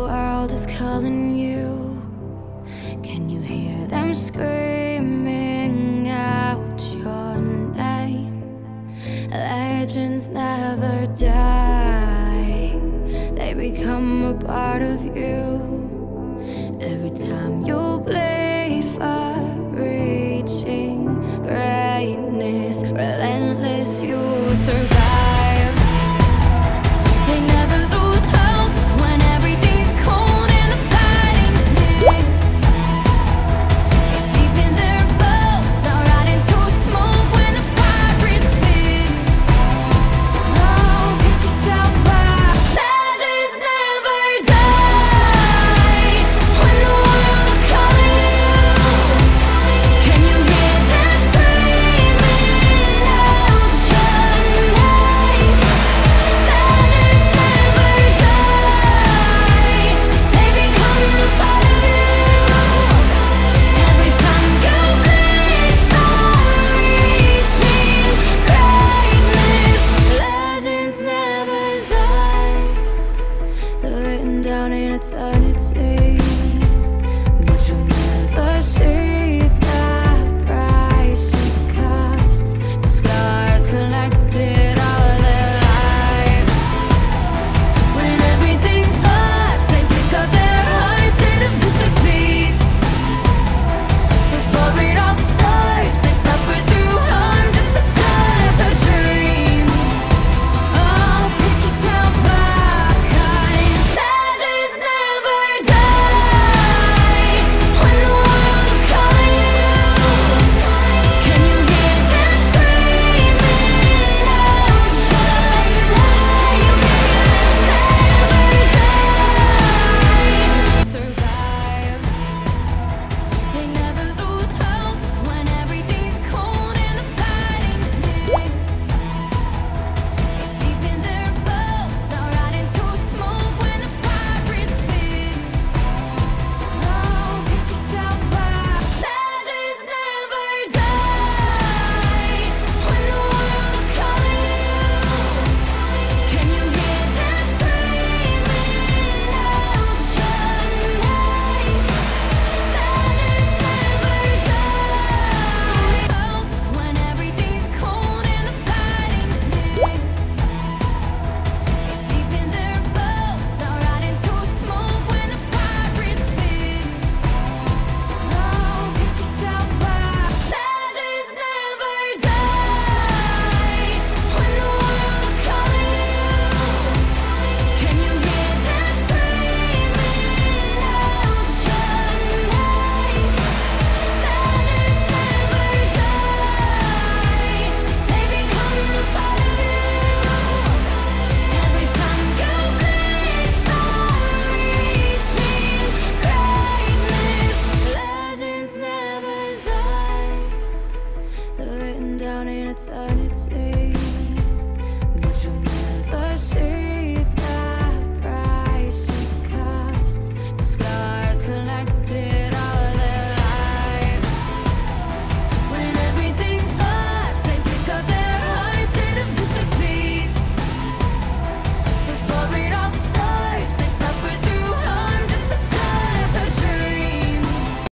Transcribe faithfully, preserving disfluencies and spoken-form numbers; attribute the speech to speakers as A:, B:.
A: world is calling you. Can you hear them screaming out your name? Legends never die, they become a part of you. Every time you bleed for reaching greatness, relentless, you survive. They never lose hope when everything's cold and the fighting's near. It's deep in their bones, they'll ride into smoke when the fire is fierce. Oh, pick yourself up. Legends never die when the world is calling you. Can you hear them screaming out your name? Legends never die, they become a part of you. Every time you bleed for reaching greatness, legends never die, they're written down in eternity.